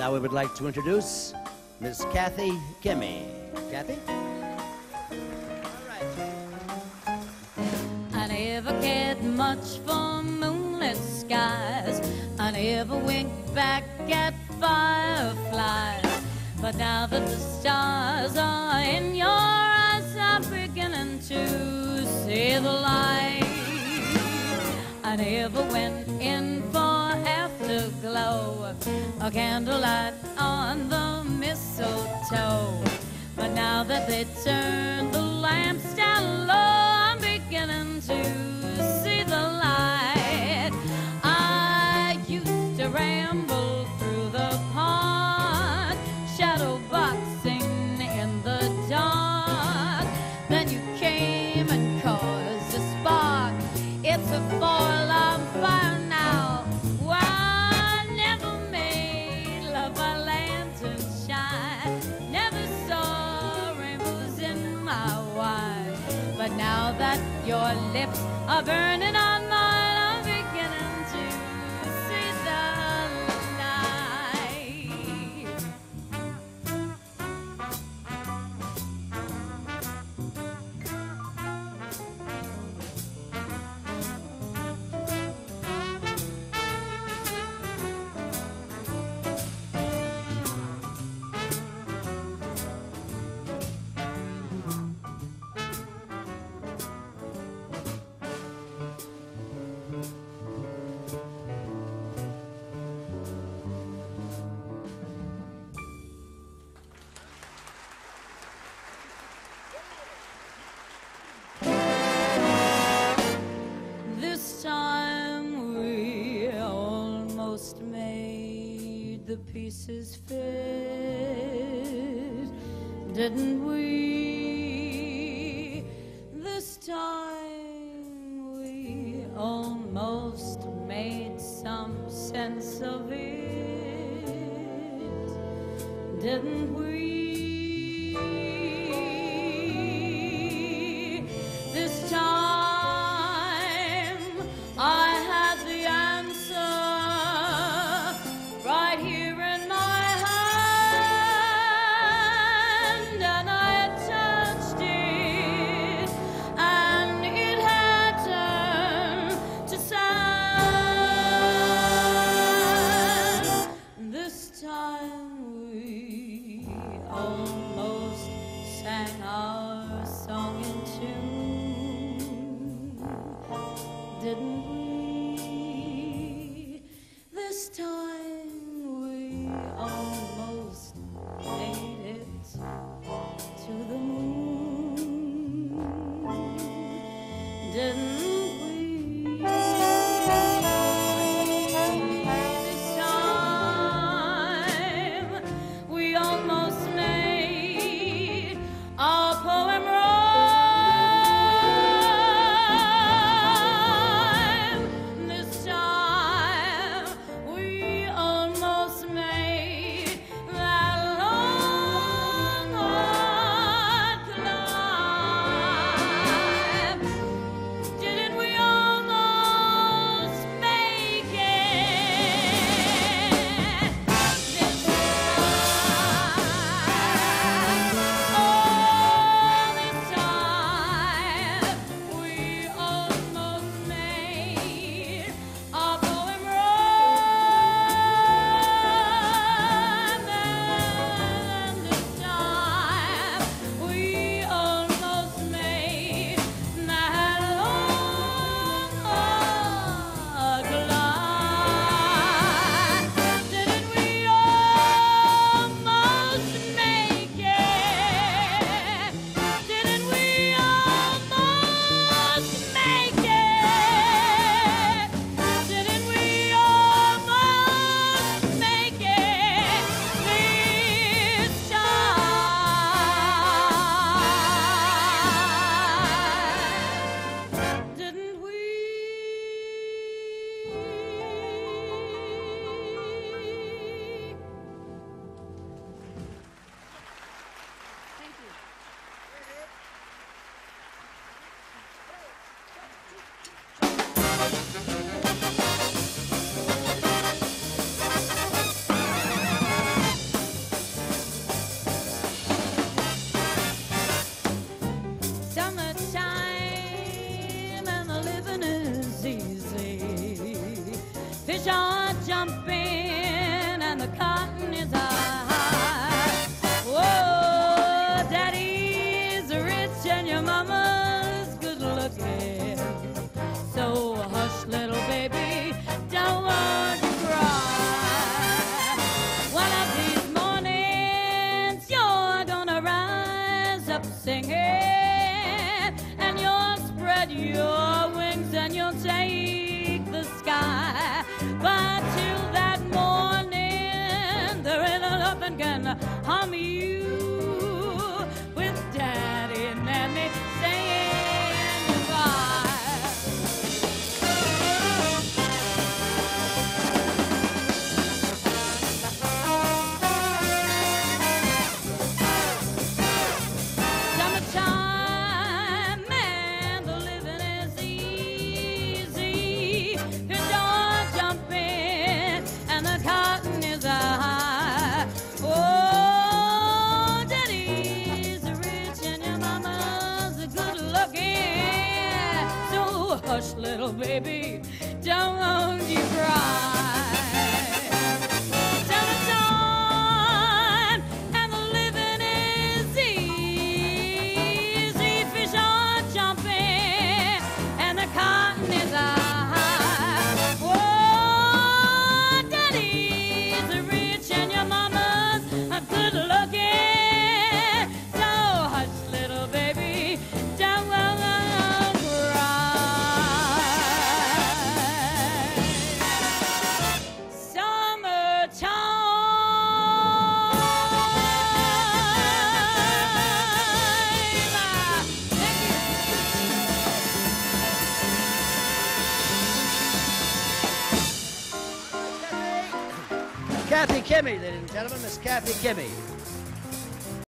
Now we would like to introduce Miss Cathy Chemi. Cathy? All right. I never cared much for moonlit skies. I never winked back at fireflies. But now that the stars are in your eyes, I'm beginning to see the light. I never went in for afterglow, a candlelight on the mistletoe. But now that they turn the lamps down low, I'm beginning to see the light. I used to ramble through the park, shadow boxing in the dark. Then you came and caused a spark. It's a four-alarm fire now. Wow, I never made love by lantern shine. Never saw rainbows in my wine. But now that your lips are burning on mine, I'm beginning to see the light. This time we almost made the pieces fit, didn't we? This time we almost made some sense of it, didn't we? This time I had the answer right here in my hand, and I touched it, and it had turned to sand. This time we fish are jumping and the cotton is high. Oh, daddy's rich and your mama's good looking. So hush, little baby, don't want to cry. One of these mornings you're gonna rise up singing, and you'll spread your wings and you'll take the sky. But till that morning, there ain't nothing can harm you with Daddy and Mammy saying goodbye. Summertime and the living is easy. Fish are jumping and the cotton is high. Oh, Daddy's rich and your mama's good looking. So hush, little baby, don't you cry. Summertime and the living is easy. Fish are jumping and the cotton is high. Oh, Daddy's rich and your mama's good looking. So hush, little baby, don't cry. Cathy Chemi, ladies and gentlemen, Miss Cathy Chemi.